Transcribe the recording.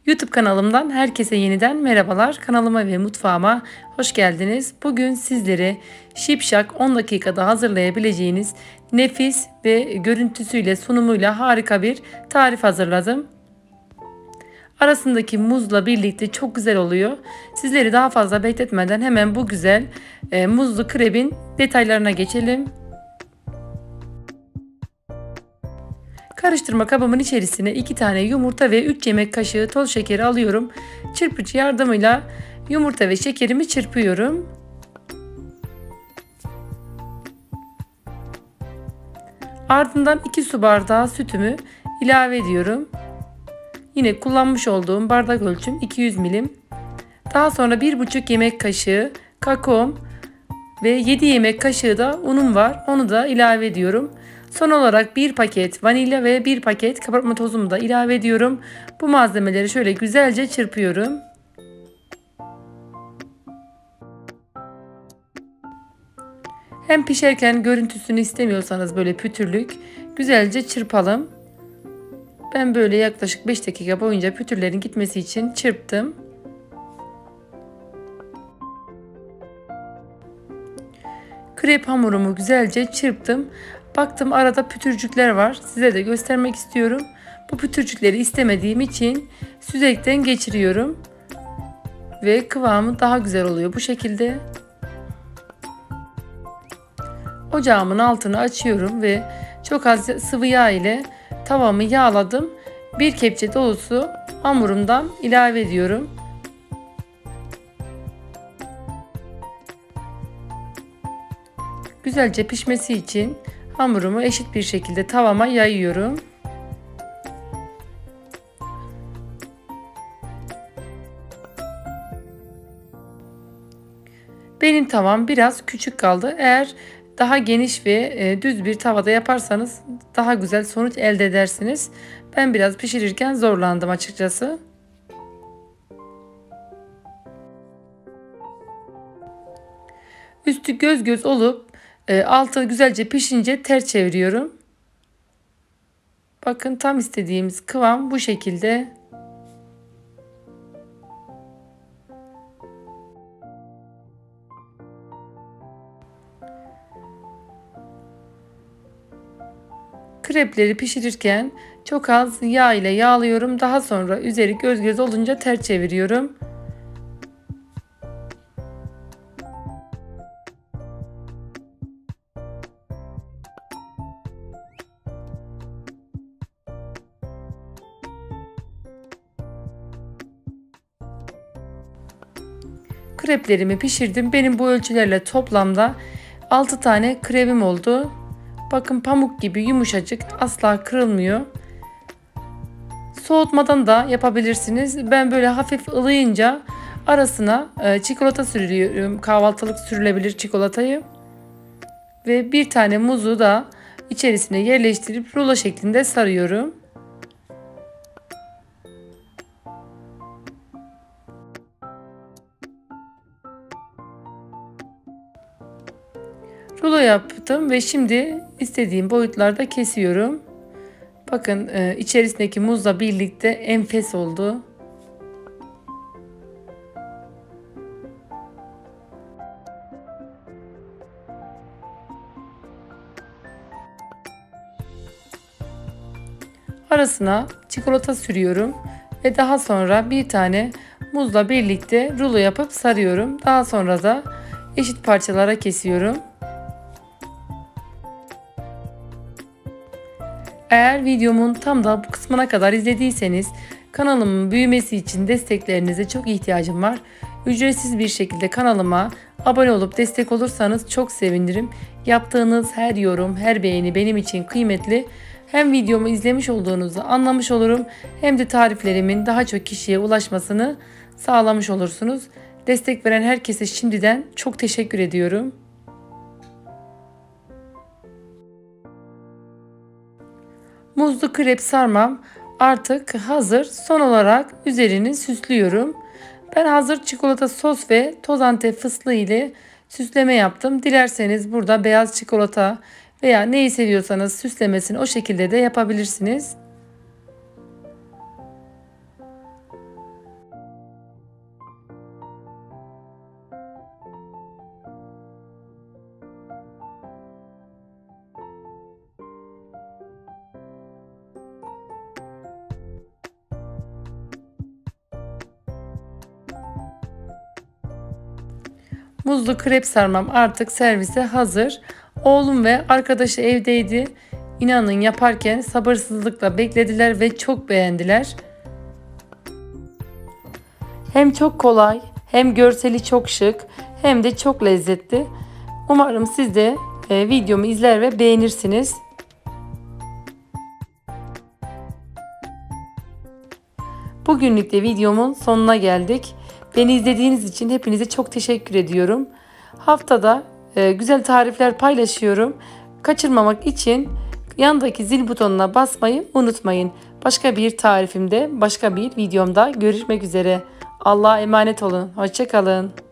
YouTube kanalımdan herkese yeniden merhabalar. Kanalıma ve mutfağıma hoş geldiniz. Bugün sizlere şipşak 10 dakikada hazırlayabileceğiniz nefis ve görüntüsüyle sunumuyla harika bir tarif hazırladım. Arasındaki muzla birlikte çok güzel oluyor. Sizleri daha fazla bekletmeden hemen bu güzel muzlu krebin detaylarına geçelim. Karıştırma kabımın içerisine 2 tane yumurta ve 3 yemek kaşığı toz şekeri alıyorum. Çırpıcı yardımıyla yumurta ve şekerimi çırpıyorum. Ardından 2 su bardağı sütümü ilave ediyorum. Yine kullanmış olduğum bardak ölçüm 200 milim. Daha sonra 1,5 yemek kaşığı kakaom ve 7 yemek kaşığı da unum var. Onu da ilave ediyorum. Son olarak 1 paket vanilya ve 1 paket kabartma tozumu da ilave ediyorum. Bu malzemeleri şöyle güzelce çırpıyorum. Hem pişerken görüntüsünü istemiyorsanız böyle pütürlük güzelce çırpalım. Ben böyle yaklaşık 5 dakika boyunca pütürlerin gitmesi için çırptım. Krep hamurumu güzelce çırptım. Baktım arada pütürcükler var. Size de göstermek istiyorum. Bu pütürcükleri istemediğim için süzekten geçiriyorum. Ve kıvamı daha güzel oluyor bu şekilde. Ocağımın altını açıyorum ve çok az sıvı yağ ile tavamı yağladım. Bir kepçe dolusu hamurumdan ilave ediyorum. Güzelce pişmesi için hamurumu eşit bir şekilde tavama yayıyorum. Benim tavam biraz küçük kaldı. Eğer daha geniş ve düz bir tavada yaparsanız daha güzel sonuç elde edersiniz. Ben biraz pişirirken zorlandım açıkçası. Üstü göz göz olup altı güzelce pişince ters çeviriyorum. Bakın tam istediğimiz kıvam bu şekilde. Krepleri pişirirken çok az yağ ile yağlıyorum. Daha sonra üzeri göz göz olunca ters çeviriyorum. Kreplerimi pişirdim. Benim bu ölçülerle toplamda 6 tane krepim oldu. Bakın pamuk gibi yumuşacık, asla kırılmıyor. Soğutmadan da yapabilirsiniz. Ben böyle hafif ılıyınca arasına çikolata sürüyorum. Kahvaltılık sürülebilir çikolatayı. Ve bir tane muzu da içerisine yerleştirip rulo şeklinde sarıyorum. Rulo yaptım ve şimdi istediğim boyutlarda kesiyorum. Bakın içerisindeki muzla birlikte enfes oldu. Arasına çikolata sürüyorum ve daha sonra bir tane muzla birlikte rulo yapıp sarıyorum. Daha sonra da eşit parçalara kesiyorum. Eğer videomun tam da bu kısmına kadar izlediyseniz kanalımın büyümesi için desteklerinize çok ihtiyacım var. Ücretsiz bir şekilde kanalıma abone olup destek olursanız çok sevinirim. Yaptığınız her yorum, her beğeni benim için kıymetli. Hem videomu izlemiş olduğunuzu anlamış olurum hem de tariflerimin daha çok kişiye ulaşmasını sağlamış olursunuz. Destek veren herkese şimdiden çok teşekkür ediyorum. Muzlu krep sarmam artık hazır. Son olarak üzerini süslüyorum. Ben hazır çikolata sos ve toz antep fıstığı ile süsleme yaptım. Dilerseniz burada beyaz çikolata veya neyi seviyorsanız süslemesini o şekilde de yapabilirsiniz. Muzlu krep sarmam artık servise hazır. Oğlum ve arkadaşı evdeydi. İnanın yaparken sabırsızlıkla beklediler ve çok beğendiler. Hem çok kolay, hem görseli çok şık, hem de çok lezzetli. Umarım siz de videomu izler ve beğenirsiniz. Bugünlük de videomun sonuna geldik. Beni izlediğiniz için hepinize çok teşekkür ediyorum. Haftada güzel tarifler paylaşıyorum. Kaçırmamak için yandaki zil butonuna basmayı unutmayın. Başka bir tarifimde, başka bir videomda görüşmek üzere. Allah'a emanet olun. Hoşça kalın.